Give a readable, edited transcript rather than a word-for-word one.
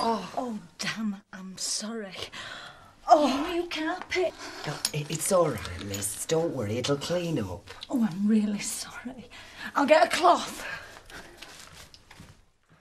Oh, damn, I'm sorry. Oh, new carpet. It's all right, miss. Don't worry, it'll clean up. Oh, I'm really sorry. I'll get a cloth.